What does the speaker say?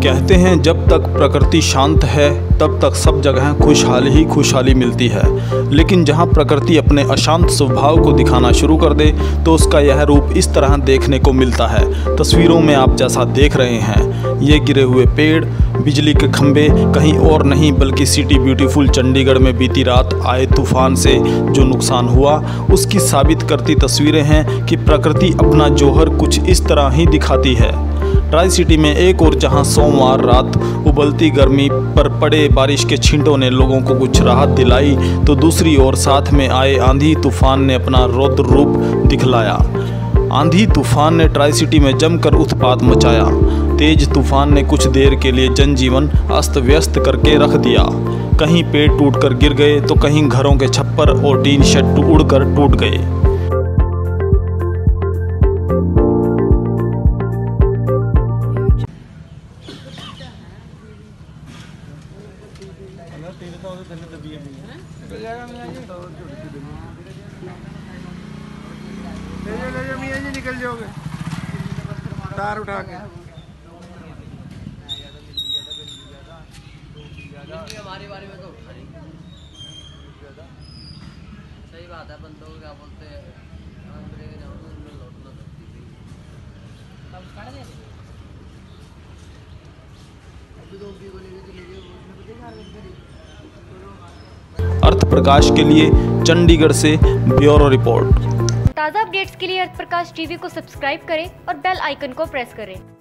कहते हैं जब तक प्रकृति शांत है तब तक सब जगह खुशहाली ही खुशहाली मिलती है, लेकिन जहां प्रकृति अपने अशांत स्वभाव को दिखाना शुरू कर दे तो उसका यह रूप इस तरह देखने को मिलता है। तस्वीरों में आप जैसा देख रहे हैं, ये गिरे हुए पेड़, बिजली के खंभे कहीं और नहीं बल्कि सिटी ब्यूटीफुल चंडीगढ़ में बीती रात आए तूफान से जो नुकसान हुआ उसकी साबित करती तस्वीरें हैं कि प्रकृति अपना जौहर कुछ इस तरह ही दिखाती है। ट्राई सिटी में एक और जहां सोमवार रात उबलती गर्मी पर पड़े बारिश के छींटों ने लोगों को कुछ राहत दिलाई, तो दूसरी ओर साथ में आए आंधी तूफान ने अपना रौद्र रूप दिखलाया। आंधी तूफान ने ट्राई सिटी में जमकर उत्पात मचाया। तेज तूफान ने कुछ देर के लिए जनजीवन अस्त व्यस्त करके रख दिया। कहीं पेड़ टूटकर गिर गए तो कहीं घरों के छप्पर और टीन शेड उड़कर टूट गए। निकल जाओगे तार उठा के। हमारी बारी में तो उठा नहीं। सही बात है, बंदों को क्या बोलते हैं अर्थ प्रकाश के लिए चंडीगढ़ से ब्यूरो रिपोर्ट। ताज़ा अपडेट्स के लिए अर्थ प्रकाश टीवी को सब्सक्राइब करें और बेल आइकन को प्रेस करें।